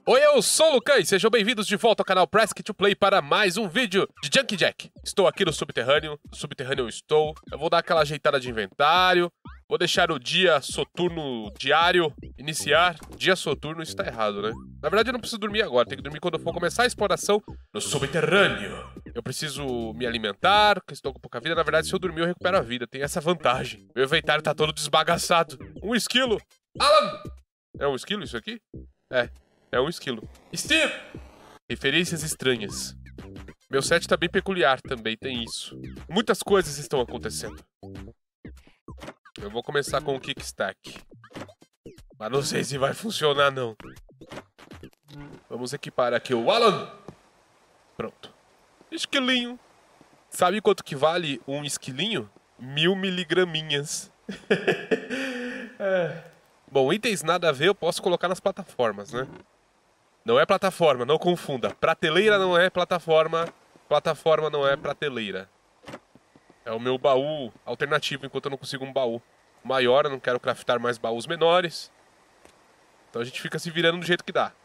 Oi, eu sou o Lucan e sejam bem-vindos de volta ao canal Press to Play para mais um vídeo de Jumping Jack. Estou aqui no subterrâneo, eu estou. Eu vou dar aquela ajeitada de inventário, vou deixar o dia soturno diário iniciar. Dia soturno, isso tá errado, né? Na verdade eu não preciso dormir agora, tenho que dormir quando eu for começar a exploração no subterrâneo. Eu preciso me alimentar, porque estou com pouca vida. Na verdade, se eu dormir eu recupero a vida, tem essa vantagem. Meu inventário tá todo desbagaçado. Um esquilo! Alan! É um esquilo isso aqui? É um esquilo. Steve! Referências estranhas. Meu set tá bem peculiar também, tem isso. Muitas coisas estão acontecendo. Eu vou começar com o kickstack. Mas não sei se vai funcionar, não. Vamos equipar aqui o Alan. Pronto. Esquilinho. Sabe quanto que vale um esquilinho? 1000 miligraminhas. Bom, itens nada a ver eu posso colocar nas plataformas, né? Não é plataforma, não confunda. Prateleira não é plataforma, plataforma não é prateleira. É o meu baú alternativo enquanto eu não consigo um baú maior, eu não quero craftar mais baús menores. Então a gente fica se virando do jeito que dá.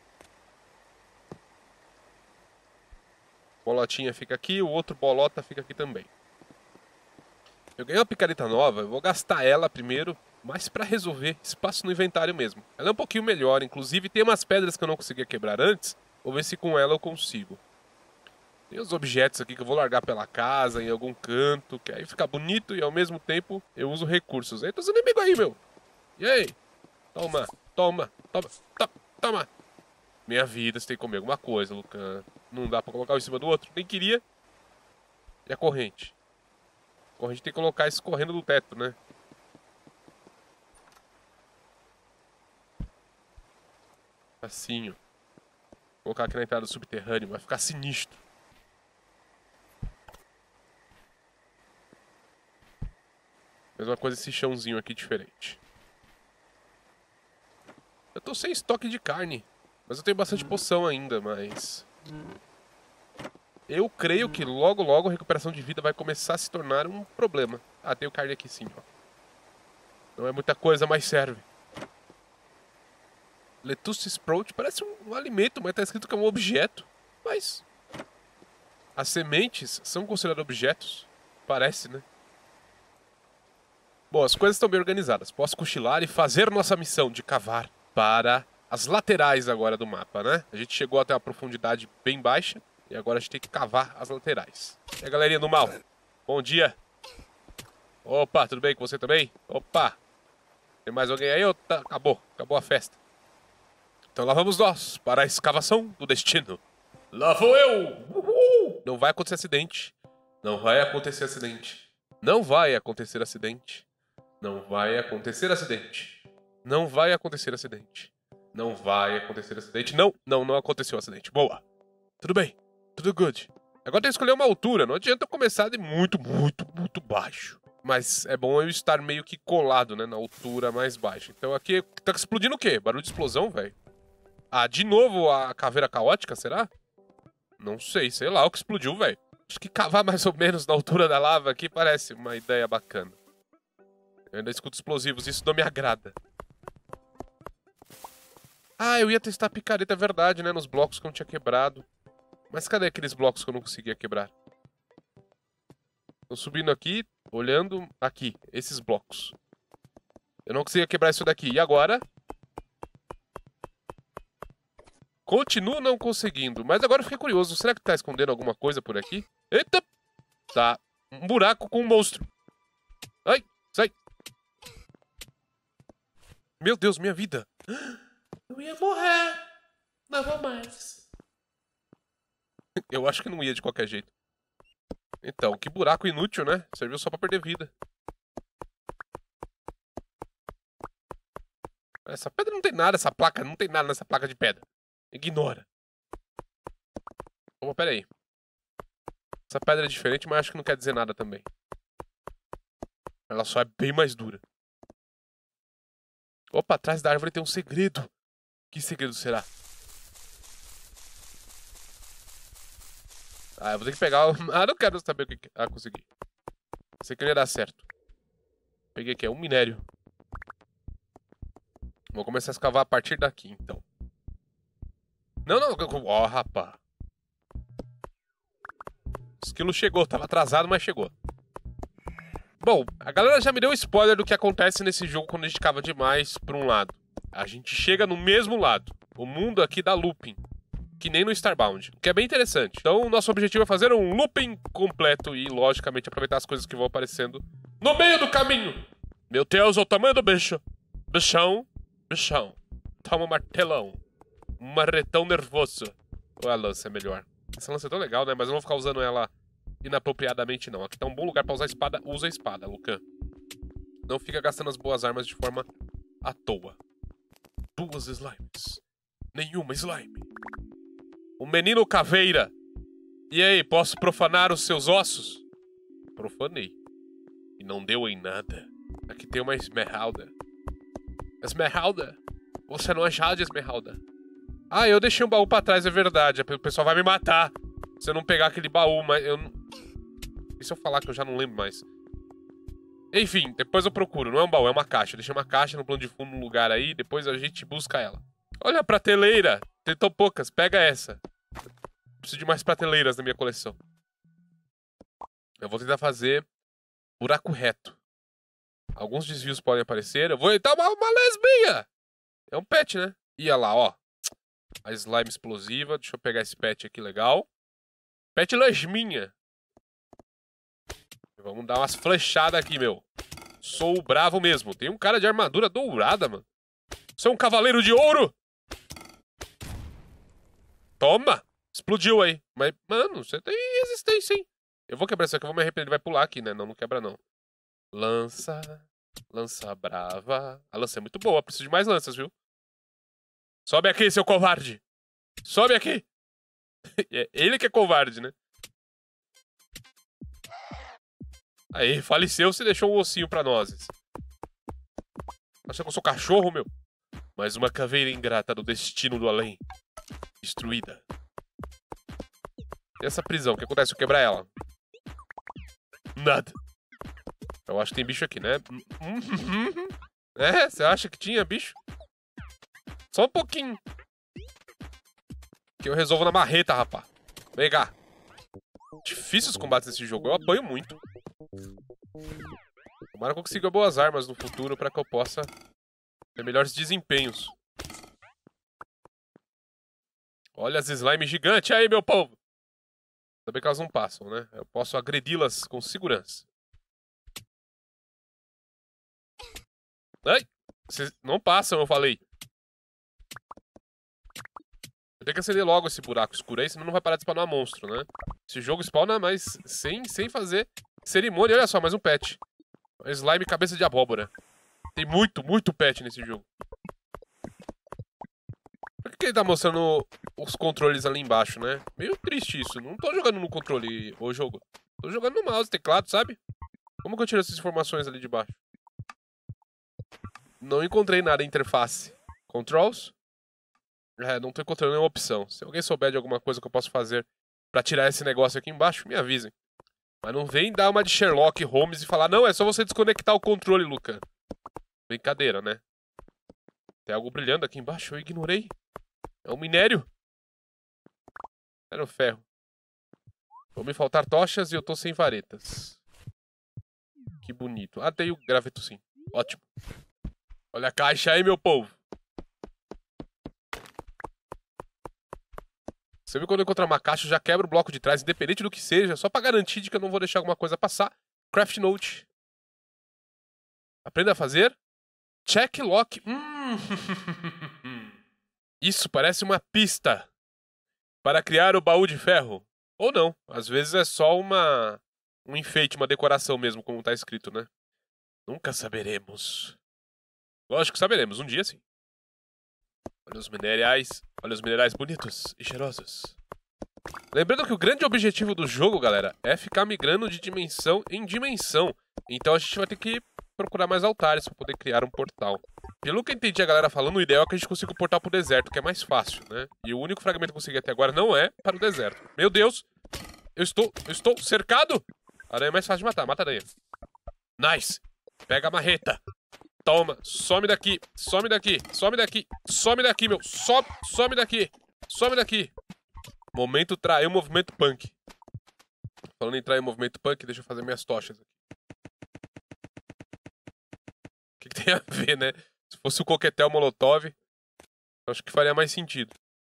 Bolotinha fica aqui, o outro bolota fica aqui também. Eu ganhei uma picareta nova, eu vou gastar ela primeiro, mas pra resolver espaço no inventário mesmo. Ela é um pouquinho melhor, inclusive tem umas pedras que eu não conseguia quebrar antes. Vou ver se com ela eu consigo. Tem os objetos aqui que eu vou largar pela casa, em algum canto, que aí fica bonito e ao mesmo tempo eu uso recursos. Eita, os inimigos aí, meu! E aí? Toma, toma, toma, toma, toma! Minha vida, você tem que comer alguma coisa, Lucan. Não dá pra colocar um em cima do outro, nem queria. E a corrente? A corrente tem que colocar isso correndo do teto, né? Facinho. Vou colocar aqui na entrada do subterrâneo, vai ficar sinistro. Mesma coisa esse chãozinho aqui diferente. Eu tô sem estoque de carne, mas eu tenho bastante poção ainda, mas... eu creio que logo logo a recuperação de vida vai começar a se tornar um problema. Ah, tenho carne aqui sim, ó. Não é muita coisa, mas serve. Lettuce Sprout parece um alimento, mas tá escrito que é um objeto. Mas... as sementes são consideradas objetos? Parece, né? Bom, as coisas estão bem organizadas. Posso cochilar e fazer nossa missão de cavar para as laterais agora do mapa, né? A gente chegou até uma profundidade bem baixa e agora a gente tem que cavar as laterais. E a galerinha do mal? Bom dia. Opa, tudo bem com você também? Opa. Tem mais alguém aí ou tá... acabou a festa. Então lá vamos nós para a escavação do destino. Lá vou eu! Uhul! Não vai acontecer acidente. Não vai acontecer acidente. Não vai acontecer acidente. Não vai acontecer acidente. Não vai acontecer acidente. Não vai acontecer acidente. Não aconteceu acidente. Boa. Tudo bem. Tudo good. Agora tem que escolher uma altura. Não adianta eu começar de muito baixo. Mas é bom eu estar meio que colado, né? Na altura mais baixa. Então aqui tá explodindo o quê? Barulho de explosão, velho? Ah, de novo a caveira caótica, será? Não sei, sei lá o que explodiu, velho. Acho que cavar mais ou menos na altura da lava aqui parece uma ideia bacana. Eu ainda escuto explosivos, isso não me agrada. Ah, eu ia testar a picareta, é verdade, né? Nos blocos que eu não tinha quebrado. Mas cadê aqueles blocos que eu não conseguia quebrar? Tô subindo aqui, olhando aqui, esses blocos. Eu não conseguia quebrar isso daqui. E agora? Continuo não conseguindo, mas agora eu fiquei curioso. Será que tá escondendo alguma coisa por aqui? Eita! Tá. Um buraco com um monstro. Ai, sai. Meu Deus, minha vida. Eu ia morrer. Não vou mais. Eu acho que não ia de qualquer jeito. Então, que buraco inútil, né? Serviu só pra perder vida. Essa pedra não tem nada, essa placa. Não tem nada nessa placa de pedra. Ignora. Opa, pera aí. Essa pedra é diferente, mas acho que não quer dizer nada também. Ela só é bem mais dura. Opa, atrás da árvore tem um segredo. Que segredo será? Ah, eu vou ter que pegar o... Ah, não quero saber o que... Ah, consegui. Isso aqui não ia dar certo. Peguei aqui, é um minério. Vou começar a escavar a partir daqui, então. Não, não. Ó, rapá. O esquilo chegou. Tava atrasado, mas chegou. Bom, a galera já me deu spoiler do que acontece nesse jogo quando a gente cava demais pra um lado. A gente chega no mesmo lado. O mundo aqui dá looping. Que nem no Starbound. O que é bem interessante. Então, o nosso objetivo é fazer um looping completo e, logicamente, aproveitar as coisas que vão aparecendo no meio do caminho. Meu Deus, olha o tamanho do bicho. Bichão. Bichão. Toma um martelão. Um marretão nervoso. Ou a lança é melhor. Essa lança é tão legal, né? Mas eu não vou ficar usando ela inapropriadamente, não. Aqui tá um bom lugar pra usar a espada. Usa a espada, Lucan. Não fica gastando as boas armas de forma à toa. 2 slimes. Nenhuma slime. O menino caveira. E aí, posso profanar os seus ossos? Profanei. E não deu em nada. Aqui tem uma esmeralda. Esmeralda? Você não é Jade, Esmeralda. Ah, eu deixei um baú pra trás, é verdade. O pessoal vai me matar se eu não pegar aquele baú, mas eu não... E se eu falar que eu já não lembro mais? Enfim, depois eu procuro. Não é um baú, é uma caixa. Eu deixei uma caixa no plano de fundo num lugar aí, depois a gente busca ela. Olha a prateleira. Tem tão poucas. Pega essa. Preciso de mais prateleiras na minha coleção. Eu vou tentar fazer buraco reto. Alguns desvios podem aparecer. Eu vou entrar uma lesbinha. É um pet, né? Ia lá, ó. A slime explosiva. Deixa eu pegar esse pet aqui, legal. Pet lesminha. Vamos dar umas flechadas aqui, meu. Sou bravo mesmo. Tem um cara de armadura dourada, mano. Você é um cavaleiro de ouro? Toma! Explodiu aí. Mas, mano, você tem resistência, hein? Eu vou quebrar isso aqui, eu vou me arrepender. Ele vai pular aqui, né? Não, não quebra, não. Lança. Lança brava. A lança é muito boa. Preciso de mais lanças, viu? Sobe aqui, seu covarde. Sobe aqui. É ele que é covarde, né? Aí, faleceu, você deixou um ossinho pra nós. Acha que eu sou cachorro, meu? Mais uma caveira ingrata do destino do além. Destruída. E essa prisão, o que acontece se eu quebrar ela? Nada. Eu acho que tem bicho aqui, né? É, você acha que tinha bicho? Só um pouquinho. Que eu resolvo na marreta, rapá. Vem cá. Difícil os combates nesse jogo, eu apanho muito. Tomara que eu consiga boas armas no futuro pra que eu possa ter melhores desempenhos. Olha as slime gigantes aí, meu povo. Ainda bem que elas não passam, né? Eu posso agredi-las com segurança. Ai! Vocês não passam, eu falei. Eu tenho que acender logo esse buraco escuro aí, senão não vai parar de spawnar monstro, né? Esse jogo spawna, mas sem fazer cerimônia. Olha só, mais um pet. Slime cabeça de abóbora. Tem muito pet nesse jogo. Por que ele tá mostrando os controles ali embaixo, né? Meio triste isso. Não tô jogando no controle o jogo. Tô jogando no mouse, teclado, sabe? Como que eu tiro essas informações ali de baixo? Não encontrei nada em interface. Controls? É, não tô encontrando nenhuma opção. Se alguém souber de alguma coisa que eu posso fazer pra tirar esse negócio aqui embaixo, me avisem. Mas não vem dar uma de Sherlock Holmes e falar, não, é só você desconectar o controle, Luca. Brincadeira, né? Tem algo brilhando aqui embaixo, eu ignorei. É um minério. Era o ferro. Vão me faltar tochas e eu tô sem varetas. Que bonito. Ah, tem o graveto sim. Ótimo. Olha a caixa aí, meu povo. Você viu quando eu encontrar uma caixa, eu já quebro o bloco de trás, independente do que seja, só pra garantir de que eu não vou deixar alguma coisa passar. Craft Note. Aprenda a fazer. Check lock. Isso parece uma pista para criar o baú de ferro. Ou não. Às vezes é só um enfeite, uma decoração mesmo, como tá escrito, né? Nunca saberemos. Lógico que saberemos, um dia sim. Olha os minerais bonitos e cheirosos. Lembrando que o grande objetivo do jogo, galera, é ficar migrando de dimensão em dimensão. Então a gente vai ter que procurar mais altares para poder criar um portal. Pelo que eu entendi a galera falando, o ideal é que a gente consiga o portal pro deserto, que é mais fácil, né? E o único fragmento que eu consegui até agora não é para o deserto. Meu Deus! Eu estou cercado! Aranha é mais fácil de matar, mata a aranha. Nice! Pega a marreta. Toma, some daqui, some daqui, some daqui, some daqui, meu. Some daqui. Some daqui. Momento trair o movimento punk. Falando em trair o movimento punk, deixa eu fazer minhas tochas aqui. O que tem a ver, né? Se fosse o coquetel molotov, eu acho que faria mais sentido.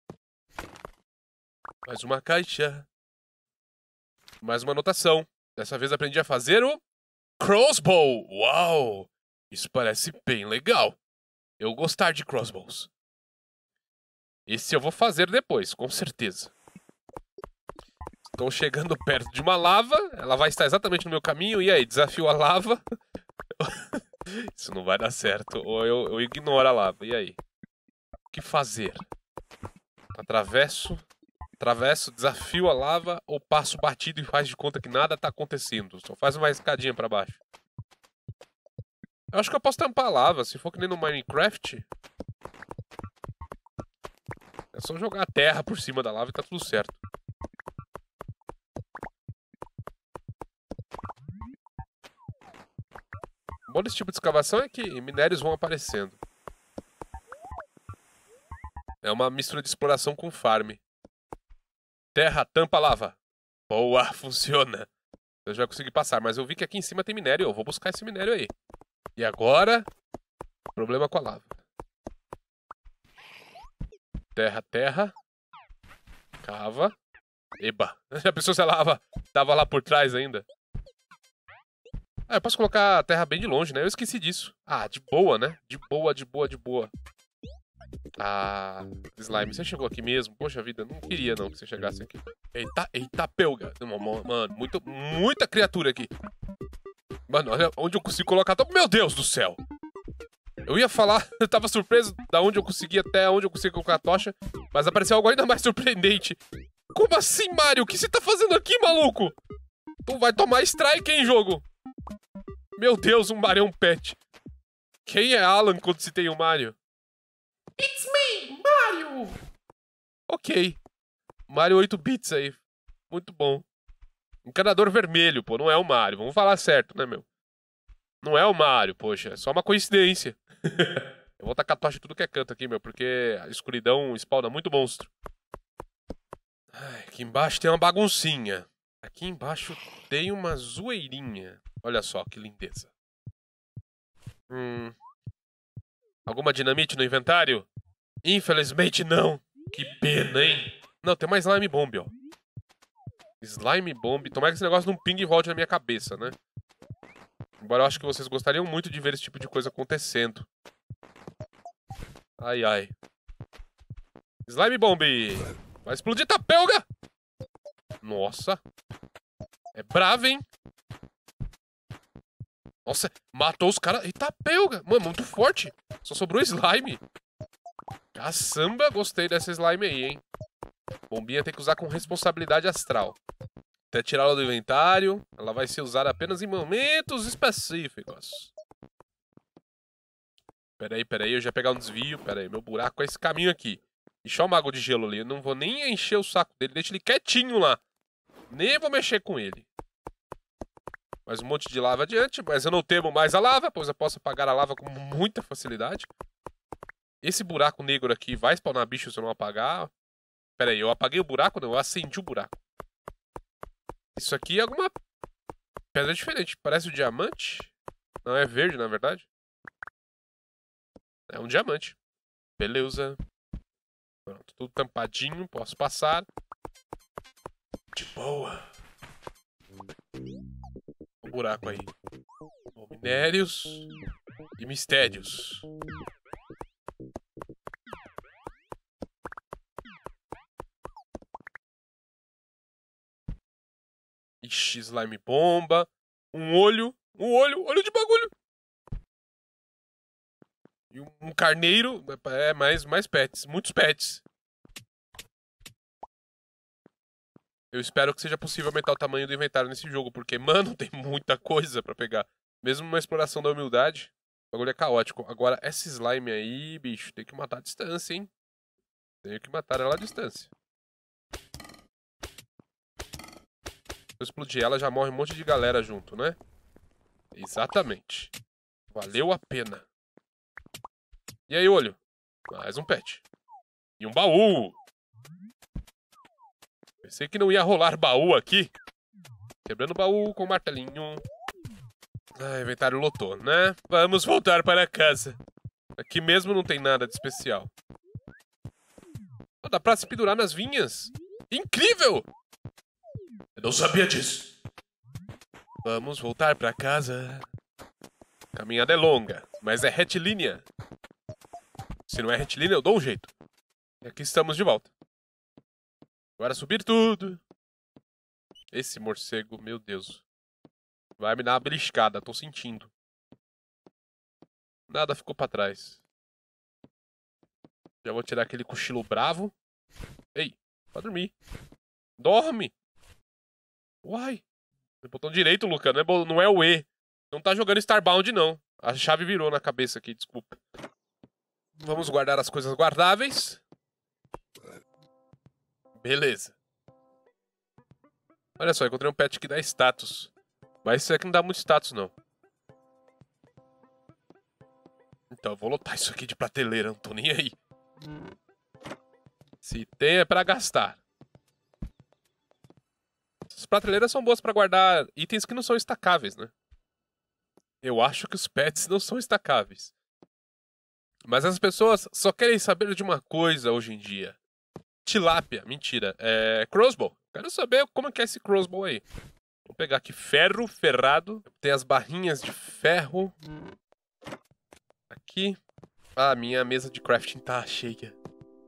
Mais uma caixa. Mais uma anotação. Dessa vez aprendi a fazer o crossbow. Uau! Isso parece bem legal. Eu gostar de crossbows. Esse eu vou fazer depois, com certeza. Estou chegando perto de uma lava. Ela vai estar exatamente no meu caminho. E aí, desafio a lava. Isso não vai dar certo. Ou eu ignoro a lava. E aí? O que fazer? Atravesso, desafio a lava ou passo batido e faz de conta que nada tá acontecendo. Só faz uma escadinha pra baixo. Eu acho que eu posso tampar a lava. Se for que nem no Minecraft, é só jogar a terra por cima da lava e tá tudo certo. O bom desse tipo de escavação é que minérios vão aparecendo. É uma mistura de exploração com farm. Terra, tampa, lava. Boa, funciona. Eu já consegui passar, mas eu vi que aqui em cima tem minério. Eu vou buscar esse minério aí. E agora, problema com a lava. Terra, terra. Cava. Eba. Já pensou se a lava tava lá por trás ainda? Ah, eu posso colocar a terra bem de longe, né? Eu esqueci disso. Ah, de boa, né? De boa, de boa, de boa. Ah, Slime, você chegou aqui mesmo? Poxa vida, não queria não que você chegasse aqui. Eita, eita, pelga. Mano, muita criatura aqui. Mano, olha onde eu consigo colocar... Meu Deus do céu! Eu ia falar, eu tava surpreso da onde eu consegui até onde eu consegui colocar a tocha, mas apareceu algo ainda mais surpreendente. Como assim, Mario? O que você tá fazendo aqui, maluco? Tu vai tomar strike, hein, jogo? Meu Deus, um Mario é um pet. Quem é Alan quando se tem um Mario? It's me, Mario! Ok. Mario 8 bits aí. Muito bom. Encanador vermelho, pô. Não é o Mario. Vamos falar certo, né, meu? Não é o Mario, poxa. É só uma coincidência. Eu vou tacar tocha em tudo que é canto aqui, meu. Porque a escuridão spawna muito monstro. Ai, aqui embaixo tem uma baguncinha. Aqui embaixo tem uma zoeirinha. Olha só que lindeza. Alguma dinamite no inventário? Infelizmente não. Que pena, hein? Não, tem mais slime bomb, ó. Slime bomb. Tomara que esse negócio não pingue e volte na minha cabeça, né? Embora eu acho que vocês gostariam muito de ver esse tipo de coisa acontecendo. Ai, ai. Slime bomb. Vai explodir, tapelga! Nossa. É bravo, hein? Nossa, matou os caras. Eita, pelga. Mano, muito forte. Só sobrou slime. Caçamba, gostei dessa slime aí, hein? Bombinha tem que usar com responsabilidade astral. Até tirá-la do inventário, ela vai ser usada apenas em momentos específicos. Peraí, eu já ia pegar um desvio. Peraí, meu buraco é esse caminho aqui. Deixa o mago de gelo ali. Eu não vou nem encher o saco dele. Deixa ele quietinho lá. Nem vou mexer com ele. Mais um monte de lava adiante, mas eu não temo mais a lava, pois eu posso apagar a lava com muita facilidade. Esse buraco negro aqui vai spawnar bicho se eu não apagar. Pera aí, eu apaguei o buraco? Não, eu acendi o buraco. Isso aqui é alguma pedra diferente. Parece um diamante. Não, é verde, na verdade. É um diamante. Beleza. Pronto, tudo tampadinho, posso passar. De boa. O buraco aí. Bom, minérios e mistérios. Ixi, slime bomba. Olho de bagulho. E um carneiro. É, mais pets. Muitos pets. Eu espero que seja possível aumentar o tamanho do inventário nesse jogo, porque, mano, tem muita coisa pra pegar. Mesmo numa exploração da humildade, o bagulho é caótico. Agora, essa slime aí, bicho, tem que matar a distância, hein? Tenho que matar ela à distância. Se eu explodir ela, já morre um monte de galera junto, né? Exatamente. Valeu a pena. E aí, olho? Mais um pet. E um baú. Pensei que não ia rolar baú aqui. Quebrando baú com martelinho. Ah, inventário lotou, né? Vamos voltar para casa. Aqui mesmo não tem nada de especial. Oh, dá pra se pendurar nas vinhas. Incrível! Eu não sabia disso. Vamos voltar para casa. A caminhada é longa, mas é retilínea. Se não é retilínea, eu dou um jeito. E aqui estamos de volta. Agora subir tudo. Esse morcego, meu Deus. Vai me dar uma beliscada, tô sentindo. Nada ficou pra trás. Já vou tirar aquele cochilo bravo. Ei, vai dormir. Dorme. Uai. Botão direito, Luca, não é o E. Não tá jogando Starbound, não. A chave virou na cabeça aqui, desculpa. Vamos guardar as coisas guardáveis. Beleza. Olha só, encontrei um pet que dá status. Mas isso aqui não dá muito status, não. Então eu vou lotar isso aqui de prateleira, não tô nem aí. Se tem é pra gastar. As prateleiras são boas pra guardar itens que não são estacáveis, né? Eu acho que os pets não são estacáveis. Mas as pessoas só querem saber de uma coisa hoje em dia. Tilápia, mentira. Crossbow. Quero saber como é que é esse crossbow aí. Vou pegar aqui ferro, ferrado. Tem as barrinhas de ferro. Aqui. Ah, minha mesa de crafting tá cheia.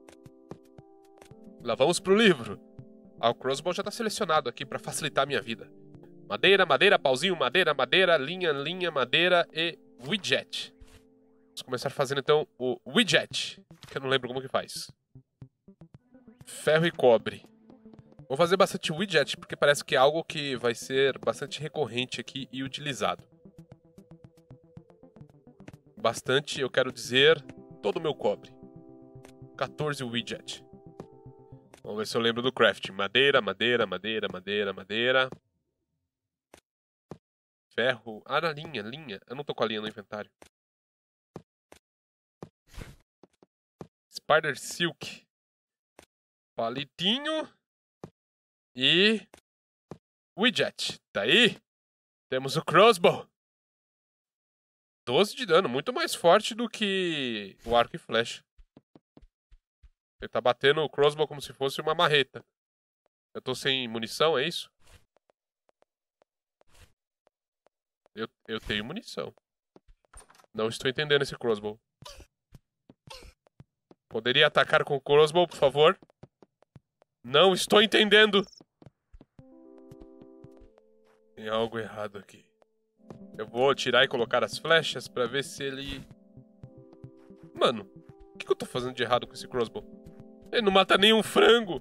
Lá vamos pro livro. Ah, o crossbow já tá selecionado aqui pra facilitar a minha vida. Madeira, madeira, pauzinho, madeira, madeira, linha, linha, madeira e widget. Vamos começar fazendo então o widget, que eu não lembro como que faz. Ferro e cobre. Vou fazer bastante widget, porque parece que é algo que vai ser bastante recorrente aqui e utilizado. Bastante, eu quero dizer, todo o meu cobre. 14 widget. Vamos ver se eu lembro do craft. Madeira, madeira, madeira, madeira, madeira. Ferro. Ah, na linha, linha. Eu não tô com a linha no inventário. Spider Silk. Palitinho. E... widget. Tá aí. Temos o crossbow. 12 de dano. Muito mais forte do que o arco e flecha. Ele tá batendo o crossbow como se fosse uma marreta. Eu tô sem munição, é isso? Eu tenho munição. Não estou entendendo esse crossbow. Poderia atacar com o crossbow, por favor? Não estou entendendo. Tem algo errado aqui. Eu vou tirar e colocar as flechas pra ver se ele... Mano, o que eu tô fazendo de errado com esse crossbow? Ele não mata nenhum frango.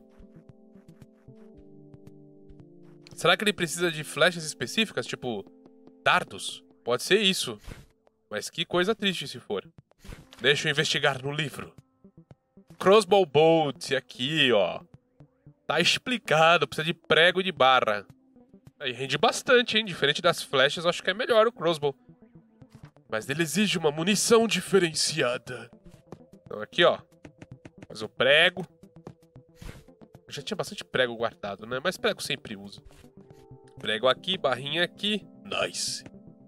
Será que ele precisa de flechas específicas, tipo dardos? Pode ser isso. Mas que coisa triste se for. Deixa eu investigar no livro. Crossbow bolt, aqui, ó. Tá explicado, precisa de prego e de barra. Aí rende bastante, hein? Diferente das flechas, eu acho que é melhor o crossbow. Mas ele exige uma munição diferenciada. Então aqui, ó. Faz o prego. Eu já tinha bastante prego guardado, né? Mas prego sempre uso. Prego aqui, barrinha aqui. Nice.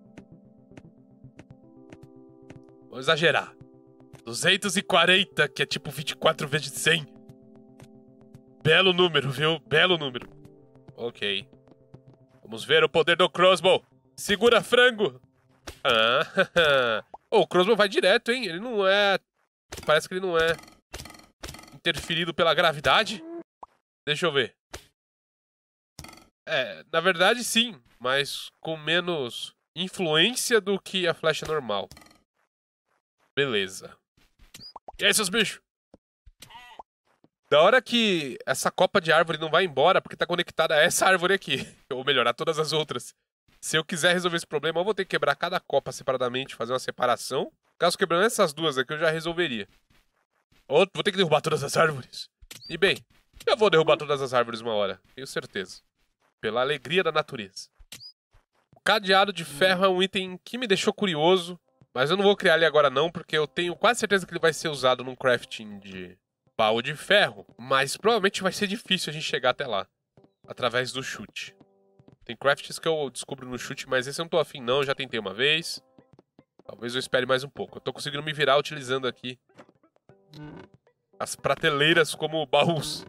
Vou exagerar. 240, que é tipo 24 vezes 100. Belo número, viu? Belo número. Ok. Vamos ver o poder do crossbow. Segura, frango. Ah, oh, o crossbow vai direto, hein? Ele não é... Parece que ele não é interferido pela gravidade. Deixa eu ver. Na verdade sim, mas com menos influência do que a flecha normal. Beleza. E aí, seus bichos? Da hora que essa copa de árvore não vai embora porque tá conectada a essa árvore aqui. Ou melhor, a todas as outras. Se eu quiser resolver esse problema, eu vou ter que quebrar cada copa separadamente, fazer uma separação. Caso quebrando essas duas aqui, eu já resolveria. Ou vou ter que derrubar todas as árvores. E bem, eu vou derrubar todas as árvores uma hora, tenho certeza. Pela alegria da natureza. O cadeado de ferro é um item que me deixou curioso. Mas eu não vou criar ele agora não, porque eu tenho quase certeza que ele vai ser usado num crafting de baú de ferro. Mas provavelmente vai ser difícil a gente chegar até lá. Através do chute. Tem crafts que eu descubro no chute, mas esse eu não tô afim não. Eu já tentei uma vez. Talvez eu espere mais um pouco. Eu tô conseguindo me virar utilizando aqui as prateleiras como baús.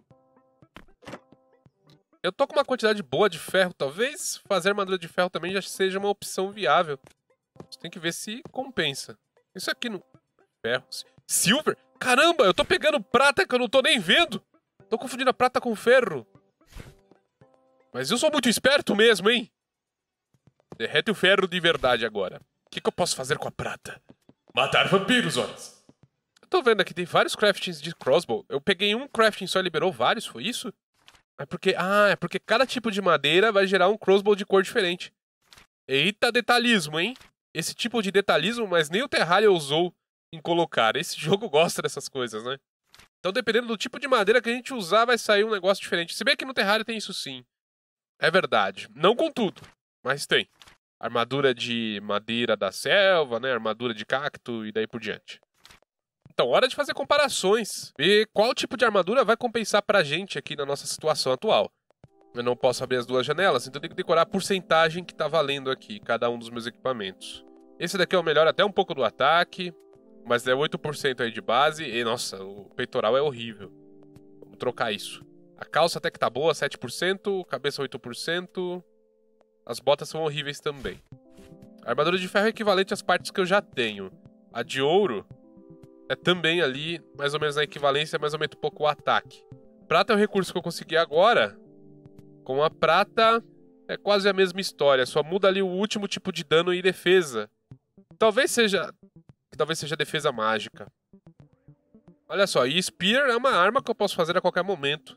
Eu tô com uma quantidade boa de ferro. Talvez fazer armadura de ferro também já seja uma opção viável. Você tem que ver se compensa. Isso aqui no... Ferro... Silver? Caramba, eu tô pegando prata que eu não tô nem vendo. Tô confundindo a prata com ferro. Mas eu sou muito esperto mesmo, hein? Derrete o ferro de verdade agora. O que eu posso fazer com a prata? Matar vampiros, olhas. Eu tô vendo aqui, tem vários craftings de crossbow. Eu peguei um crafting só e liberou vários, foi isso? É porque cada tipo de madeira vai gerar um crossbow de cor diferente. Eita detalhismo, hein? Esse tipo de detalhismo, mas nem o Terraria ousou em colocar. Esse jogo gosta dessas coisas, né? Então, dependendo do tipo de madeira que a gente usar, vai sair um negócio diferente. Se bem que no Terraria tem isso sim. É verdade. Não com tudo, mas tem. Armadura de madeira da selva, né? Armadura de cacto e daí por diante. Então, hora de fazer comparações. Ver qual tipo de armadura vai compensar pra gente aqui na nossa situação atual. Eu não posso abrir as duas janelas, então eu tenho que decorar a porcentagem que tá valendo aqui, cada um dos meus equipamentos. Esse daqui é o melhor até um pouco do ataque, mas é 8% aí de base. E, nossa, o peitoral é horrível. Vamos trocar isso. A calça até que tá boa, 7%, cabeça 8%. As botas são horríveis também. A armadura de ferro é equivalente às partes que eu já tenho. A de ouro é também ali, mais ou menos na equivalência, mas aumenta um pouco o ataque. Prata é o recurso que eu consegui agora. Com a prata é quase a mesma história, só muda ali o último tipo de dano e defesa. Talvez seja defesa mágica. Olha só, e Spear é uma arma que eu posso fazer a qualquer momento.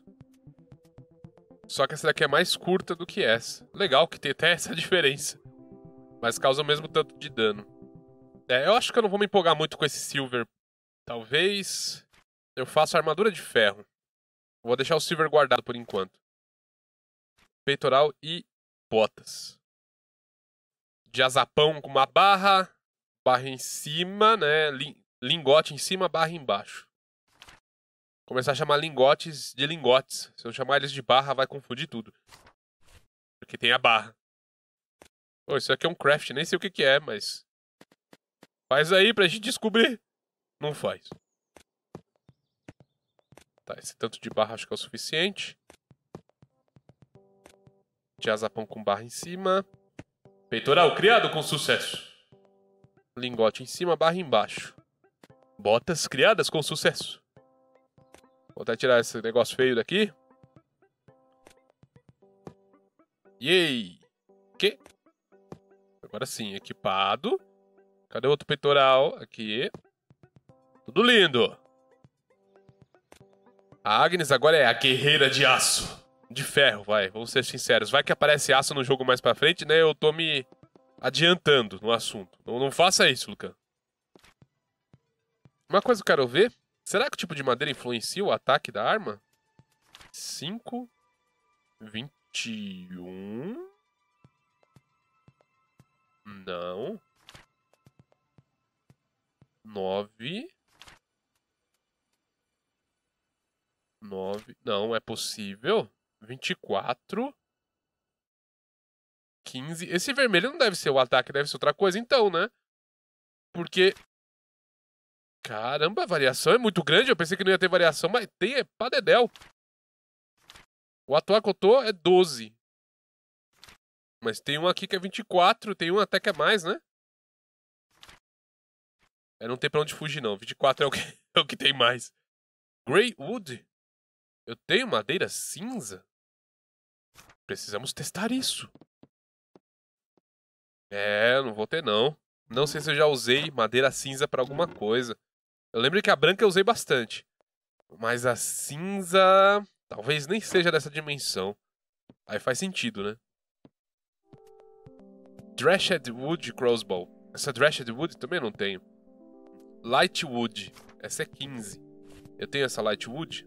Só que essa daqui é mais curta do que essa. Legal que tem até essa diferença. Mas causa o mesmo tanto de dano. Eu acho que eu não vou me empolgar muito com esse Silver. Talvez eu faça armadura de ferro. Vou deixar o Silver guardado por enquanto. Peitoral e botas. De azapão com uma barra em cima, né? Lingote em cima, barra embaixo. Começar a chamar lingotes de lingotes. Se eu chamar eles de barra, vai confundir tudo. Porque tem a barra. Pô, isso aqui é um craft, nem sei o que é, mas... Faz aí pra gente descobrir. Não faz. Tá, esse tanto de barra acho que é o suficiente. De azapão com barra em cima. Peitoral criado com sucesso. Lingote em cima, barra embaixo. Botas criadas com sucesso. Vou até tirar esse negócio feio daqui. Yay! Que? Agora sim, equipado. Cadê o outro peitoral? Aqui. Tudo lindo. A Agnes agora é a guerreira de aço. De ferro, vai. Vamos ser sinceros. Vai que aparece aço no jogo mais pra frente, né? Eu tô me adiantando no assunto. Não faça isso, Lucan. Uma coisa que eu quero ver. Será que o tipo de madeira influencia o ataque da arma? 5, 21... Não. 9... 9... Não, é possível. 24... 15... Esse vermelho não deve ser o ataque, deve ser outra coisa então, né? Porque... Caramba, a variação é muito grande. Eu pensei que não ia ter variação, mas tem, é pra dedéu. O atual que eu tô é 12. Mas tem um aqui que é 24, tem um até que é mais, né? Não tem pra onde fugir, não. 24 é o que tem mais. Grey Wood? Eu tenho madeira cinza? Precisamos testar isso. Não vou ter, não. Não sei se eu já usei madeira cinza pra alguma coisa. Eu lembro que a branca eu usei bastante. Mas a cinza... talvez nem seja dessa dimensão. Aí faz sentido, né? Thrashed Wood Crossbow. Essa Thrashed Wood também não tenho. Light Wood. Essa é 15. Eu tenho essa Light Wood.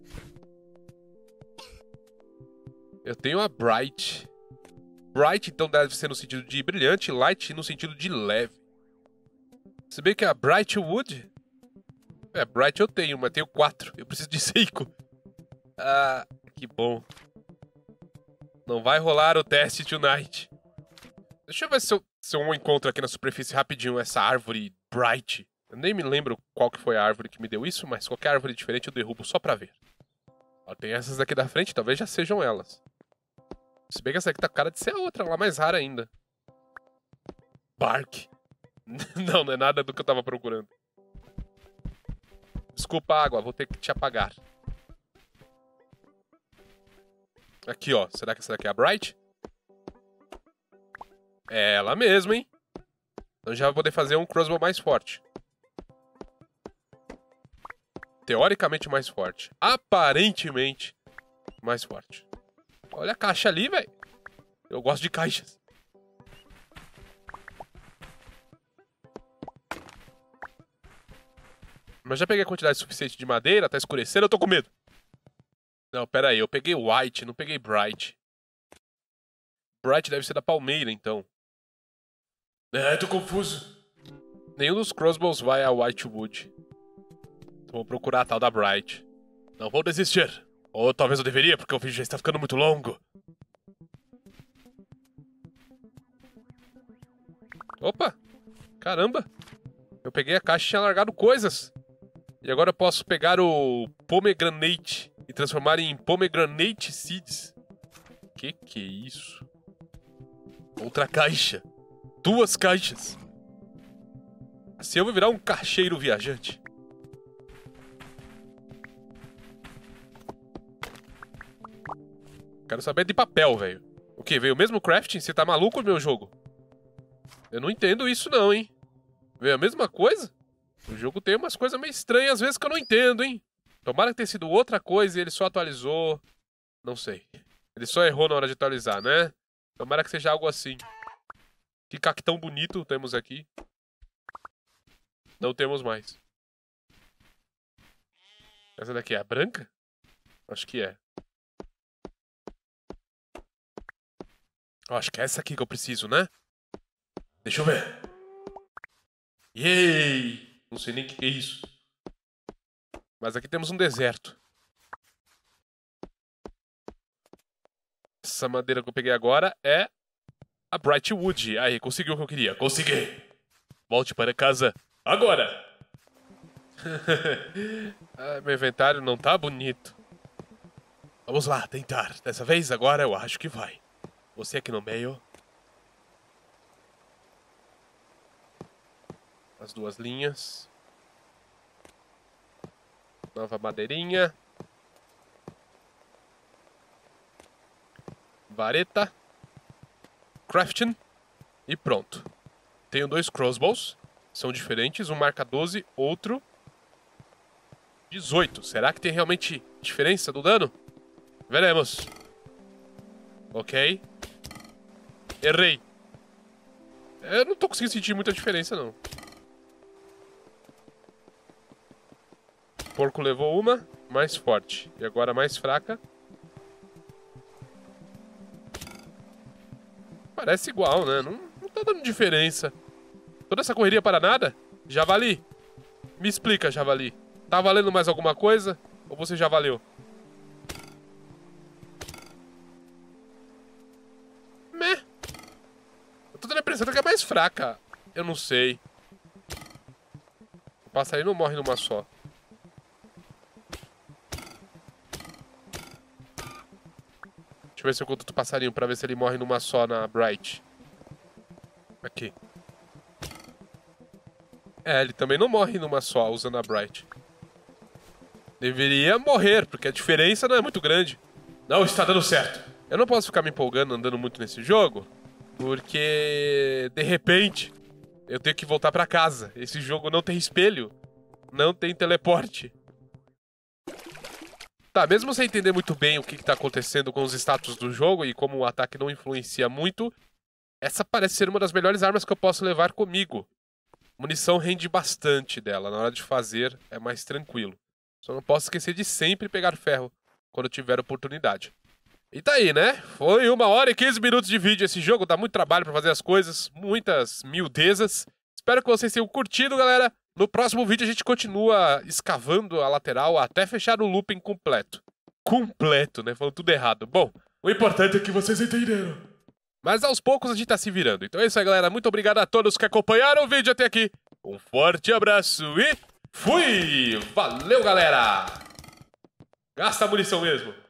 Eu tenho a Bright. Bright então deve ser no sentido de brilhante. Light no sentido de leve. Se bem que a Bright Wood Bright eu tenho, mas tenho 4. Eu preciso de 5. Ah, que bom. Não vai rolar o teste tonight. Deixa eu ver se eu encontro aqui na superfície rapidinho essa árvore Bright. Eu nem me lembro qual que foi a árvore que me deu isso, mas qualquer árvore diferente eu derrubo só pra ver. Ó, tem essas daqui da frente, talvez já sejam elas. Se bem que essa aqui tá com cara de ser a outra, lá mais rara ainda. Bark. Não, não é nada do que eu tava procurando. Desculpa, água, vou ter que te apagar. Aqui, ó. Será que essa daqui é a Bright? É ela mesma, hein? Então já vou poder fazer um crossbow mais forte. Teoricamente mais forte. Aparentemente mais forte. Olha a caixa ali, velho. Eu gosto de caixas. Mas já peguei a quantidade suficiente de madeira, tá escurecendo, eu tô com medo. Não, pera aí, eu peguei White, não peguei Bright. Bright deve ser da palmeira, então. Tô confuso. Nenhum dos crossbows vai a Whitewood. Então vou procurar a tal da Bright. Não vou desistir. Ou talvez eu deveria, porque o vídeo já está ficando muito longo. Opa! Caramba! Eu peguei a caixa e tinha largado coisas. E agora eu posso pegar o Pomegranate e transformar em Pomegranate Seeds. Que é isso? Outra caixa. 2 caixas. Assim eu vou virar um caixeiro viajante. Quero saber de papel, velho. O que? Veio o mesmo crafting? Você tá maluco, meu jogo? Eu não entendo isso não, hein? Veio a mesma coisa? O jogo tem umas coisas meio estranhas às vezes que eu não entendo, hein? Tomara que tenha sido outra coisa e ele só atualizou. Não sei. Ele só errou na hora de atualizar, né? Tomara que seja algo assim. Que cactão bonito temos aqui. Não temos mais. Essa daqui é a branca? Acho que é. Acho que é essa aqui que eu preciso, né? Deixa eu ver. Yay! Não sei nem o que é isso. Mas aqui temos um deserto. Essa madeira que eu peguei agora é a Brightwood. Aí, conseguiu o que eu queria. Consegui! Volte para casa agora! Meu inventário não tá bonito. Vamos lá, tentar. Dessa vez, agora eu acho que vai. Você aqui no meio. As 2 linhas. Nova madeirinha. Vareta. Crafting. E pronto. Tenho 2 crossbows. São diferentes. Um marca 12, outro 18. Será que tem realmente diferença do dano? Veremos. Ok. Errei. Eu não tô conseguindo sentir muita diferença, não. Porco levou uma, mais forte. E agora mais fraca. Parece igual, né? Não tá dando diferença. Toda essa correria para nada? Javali, me explica, Javali. Tá valendo mais alguma coisa? Ou você já valeu? Meh. Eu tô dando a impressão que é mais fraca. Eu não sei. O passarinho não morre numa só. Deixa eu ver se eu conto outro passarinho pra ver se ele morre numa só na Bright. Aqui. É, ele também não morre numa só usando a Bright. Deveria morrer, porque a diferença não é muito grande. Não está dando certo. Eu não posso ficar me empolgando andando muito nesse jogo, porque de repente eu tenho que voltar pra casa. Esse jogo não tem espelho, não tem teleporte. Tá, mesmo sem entender muito bem o que tá acontecendo com os status do jogo e como o ataque não influencia muito, essa parece ser uma das melhores armas que eu posso levar comigo. Munição rende bastante dela, na hora de fazer é mais tranquilo. Só não posso esquecer de sempre pegar ferro quando eu tiver oportunidade. E tá aí, né? Foi 1 hora e 15 minutos de vídeo esse jogo, dá muito trabalho pra fazer as coisas, muitas miudezas. Espero que vocês tenham curtido, galera. No próximo vídeo a gente continua escavando a lateral até fechar o looping completo. Completo, né? Falando tudo errado. Bom, o importante é que vocês entenderam. Mas aos poucos a gente tá se virando. Então é isso aí, galera. Muito obrigado a todos que acompanharam o vídeo até aqui. Um forte abraço e fui! Valeu, galera! Gasta a munição mesmo.